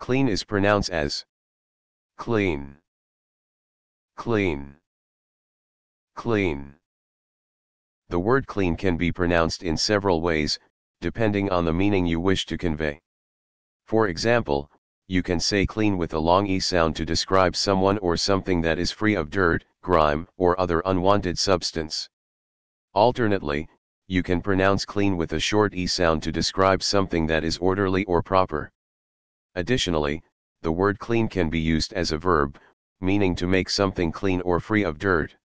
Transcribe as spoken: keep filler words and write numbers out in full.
Clean is pronounced as clean, clean, clean. The word clean can be pronounced in several ways, depending on the meaning you wish to convey. For example, you can say clean with a long E sound to describe someone or something that is free of dirt, grime, or other unwanted substance. Alternately, you can pronounce clean with a short E sound to describe something that is orderly or proper. Additionally, the word clean can be used as a verb, meaning to make something clean or free of dirt.